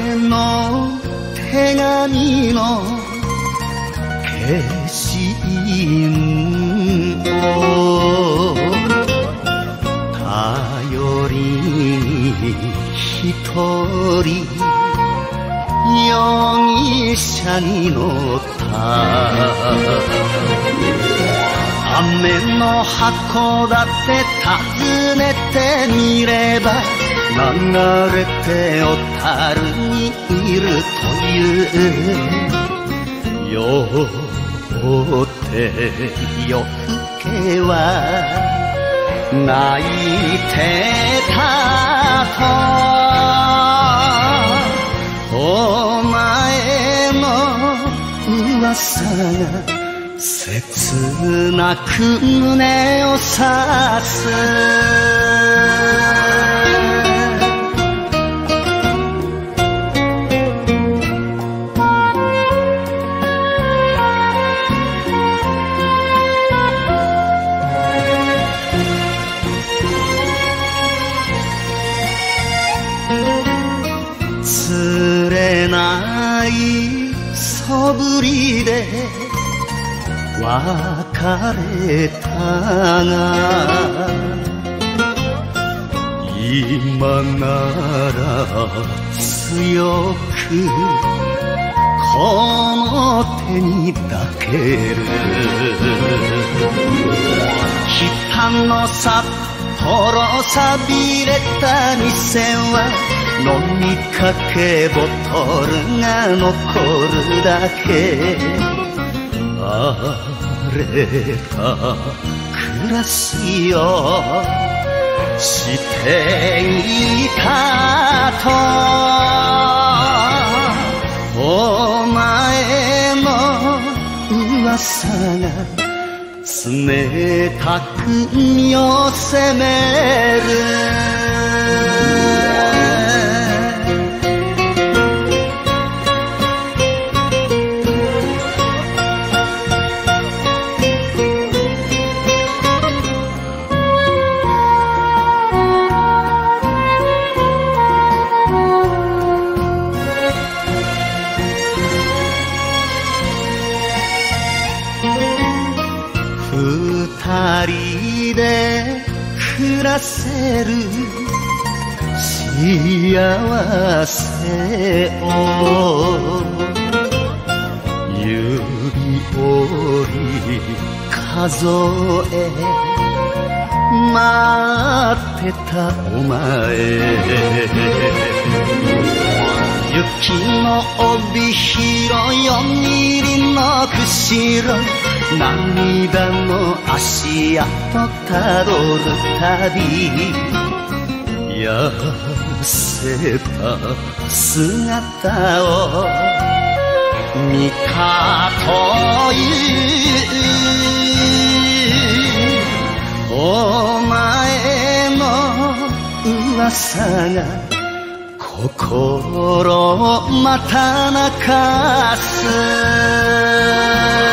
の手紙の消印を頼りに一人容疑者に乗った雨の函館訪ねてみれば流れて小樽にいるというよって夜更けは泣いてたとお前の噂が切なく胸を刺す釣れないそぶりで別れたが今なら強くこの手に抱ける北の札幌さびれた店は飲みかけボトルが残るだけ荒れた暮らしをしていたとお前の噂が冷たく身を責める二人で暮らせる幸せを指折り数え待ってたお前雪の帯広4ミリの釧路涙の足跡たどるたび痩せた姿を見たというお前の噂が心をまた泣かす